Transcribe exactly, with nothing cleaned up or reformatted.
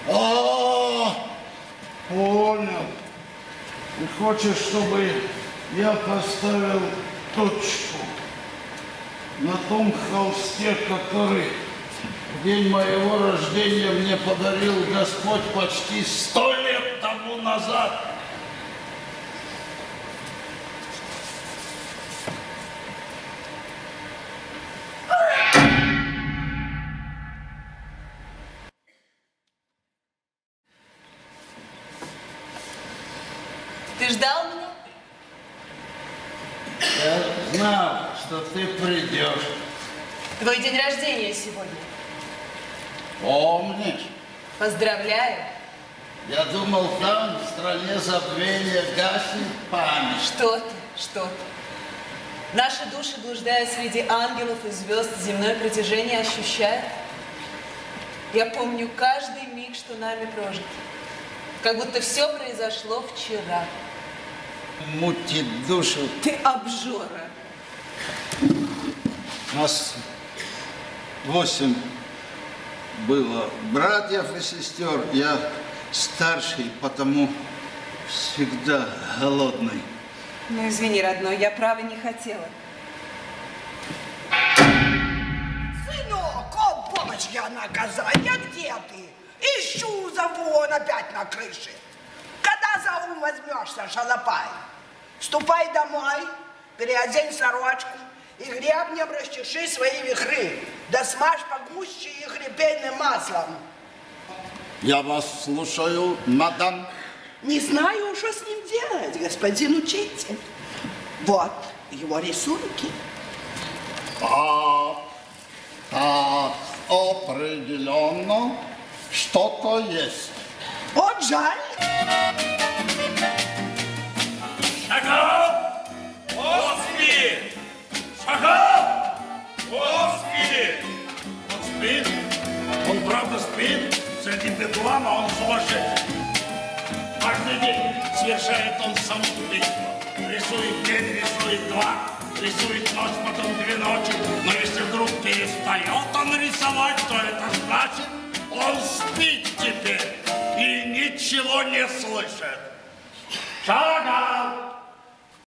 А, понял. Ты хочешь, чтобы я поставил точку на том холсте, который в день моего рождения мне подарил Господь почти сто лет тому назад? Ты ждал меня? Я знал, что ты придешь. Твой день рождения сегодня. Помнишь? Поздравляю. Я думал, там, в стране забвения, гаснет память. Что ты, что ты? Наши души, блуждая среди ангелов и звезд, земное притяжение ощущают. Я помню каждый миг, что нами прожит. Как будто все произошло вчера. Мутит душу. Ты обжора. Нас восемь было братьев и сестер. Я старший, потому всегда голодный. Ну, извини, родной, я право не хотела. Сынок, о, бабочки, наказание, где ты? Ищу, зову, он опять на крыше. Когда за ум возьмешься, шалопай? Ступай домой, переодень сорочку и гребнем расчеши свои вихры, да смажь погуще их репейным маслом. Я вас слушаю, мадам. Не знаю, что с ним делать, господин учитель. Вот его рисунки. А, так, определенно что-то есть. Вот жаль. Chagall! Господи! Chagall! Господи! Он спит? Он правда спит? Среди бедлама он сумасшедший. Каждый день совершает он самоубийство. Рисует день, рисует два, рисует ночь, потом две ночи. Но если вдруг перестает он рисовать, то это значит, он спит теперь и ничего не слышит. Chagall!